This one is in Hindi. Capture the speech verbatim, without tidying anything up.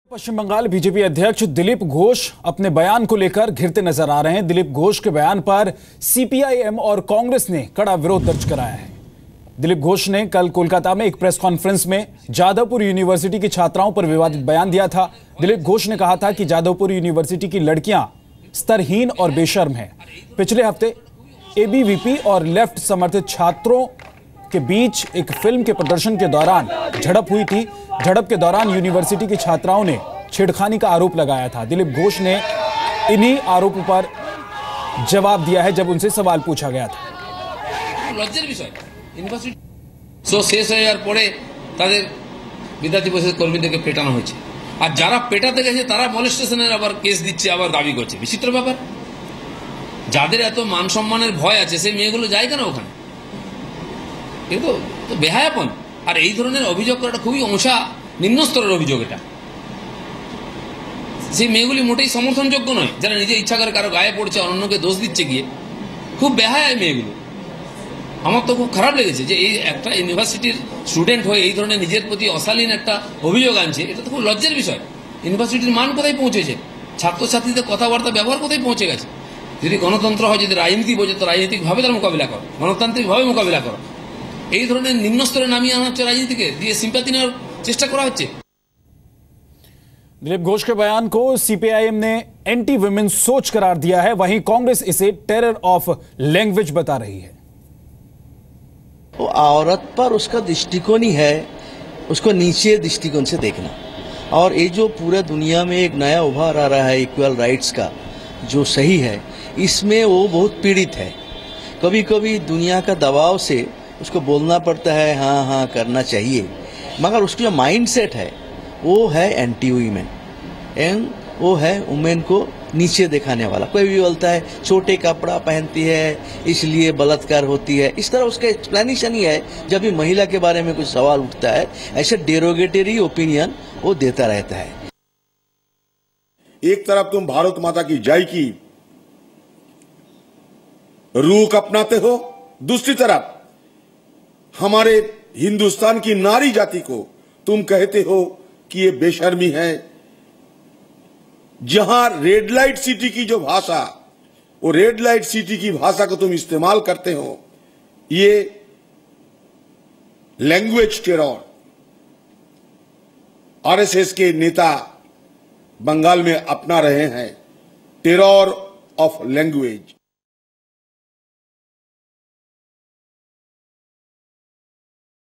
पश्चिम बंगाल बीजेपी अध्यक्ष दिलीप घोष अपने बयान को लेकर घिरते नजर आ रहे हैं। दिलीप घोष के बयान पर सीपीआईएम और कांग्रेस ने कड़ा विरोध दर्ज कराया है। दिलीप घोष ने कल कोलकाता में एक प्रेस कॉन्फ्रेंस में जादवपुर यूनिवर्सिटी की छात्राओं पर विवादित बयान दिया था। दिलीप घोष ने कहा था कि जादवपुर यूनिवर्सिटी की लड़कियां स्तरहीन और बेशर्म हैं। पिछले हफ्ते एबीवीपी और लेफ्ट समर्थित छात्रों के बीच एक फिल्म के प्रदर्शन के दौरान झड़प हुई थी। झड़प के दौरान यूनिवर्सिटी की छात्राओं ने छेड़खानी का आरोप लगाया था। दिलीप घोष ने इन्हीं आरोपों पर जवाब दिया है जब उनसे सवाल पूछा गया था। লজ্জার বিষয় ইউনিভার্সিটি সো শেষ হয়ে যাওয়ার পরে তাদের বিদ্যার্থী পরিষদ কর্মীদেরকে পেটানো হয়েছে, আর যারা পেটাতে গেছে তারা মলেস্টেশনের আবার কেস দিচ্ছে, আবার দাবি করছে। বিচিত্র ব্যাপার। যাদের এত মান সম্মানের ভয় আছে সেই মেয়েগুলো যায় কেন ওখানে? কিন্তু তো বেহায়াপন। আর এই ধরনের অভিযোগ করাটা খুবই অংশা নিম্ন স্তরের অভিযোগ। এটা সেই মেয়েগুলি মোটেই সমর্থনযোগ্য নয়, যারা নিজে ইচ্ছা করে কারো গায়ে পড়ছে, অন্যকে দোষ দিচ্ছে গিয়ে। খুব বেহায়া মেয়েগুলো। আমার তো খুব খারাপ লেগেছে যে এই একটা ইউনিভার্সিটির স্টুডেন্ট হয়ে এই ধরনের নিজের প্রতি অশালীন একটা অভিযোগ আনছে। এটা তো খুব লজ্জার বিষয়। ইউনিভার্সিটির মান কোথায় পৌঁছেছে? ছাত্রছাত্রীদের কথাবার্তা ব্যবহার কোথায় পৌঁছে গেছে? যদি গণতন্ত্র হয়, যদি রাজনীতি বোঝে, তো রাজনৈতিকভাবে তার মোকাবিলা করো, গণতান্ত্রিকভাবে মোকাবিলা করো। এই ধরনের নিম্ন স্তরে নামিয়ে আনা হচ্ছে রাজনীতিকে, দিয়ে সিম্প্যাথি নেওয়ার চেষ্টা করা হচ্ছে। दिलीप घोष के बयान को सीपीआईएम ने एंटी वुमेन सोच करार दिया है, वहीं कांग्रेस इसे टेरर ऑफ लैंग्वेज बता रही है। वो औरत पर उसका दृष्टिकोण ही है, उसको नीचे दृष्टिकोण से देखना। और ये जो पूरा दुनिया में एक नया उभार आ रहा है इक्वल राइट्स का, जो सही है, इसमें वो बहुत पीड़ित है। कभी कभी दुनिया का दबाव से उसको बोलना पड़ता है हाँ हाँ करना चाहिए, मगर उसका जो माइंड सेट है वो है एंटी वुमेन, एंड वो है वुमेन को नीचे दिखाने वाला। कोई भी बोलता है छोटे कपड़ा पहनती है इसलिए बलात्कार होती है, इस तरह उसका एक्सप्लेनेशन ही है। जब भी महिला के बारे में कुछ सवाल उठता है, ऐसे डेरोगेटरी ओपिनियन वो देता रहता है। एक तरफ तुम भारत माता की जय की रूह अपनाते हो, दूसरी तरफ हमारे हिंदुस्तान की नारी जाति को तुम कहते हो कि ये बेशर्मी है। जहां रेड लाइट सिटी की जो भाषा, वो रेड लाइट सिटी की भाषा को तुम इस्तेमाल करते हो, ये लैंग्वेज टेरर आरएसएस के नेता बंगाल में अपना रहे हैं, टेरर ऑफ लैंग्वेज।